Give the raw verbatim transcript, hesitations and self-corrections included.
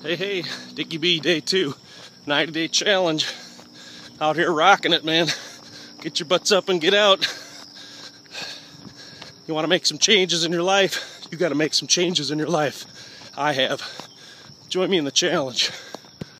Hey, hey, Dicky B, day two, ninety day challenge. Out here rocking it, man. Get your butts up and get out. You want to make some changes in your life? You got to make some changes in your life. I have. Join me in the challenge.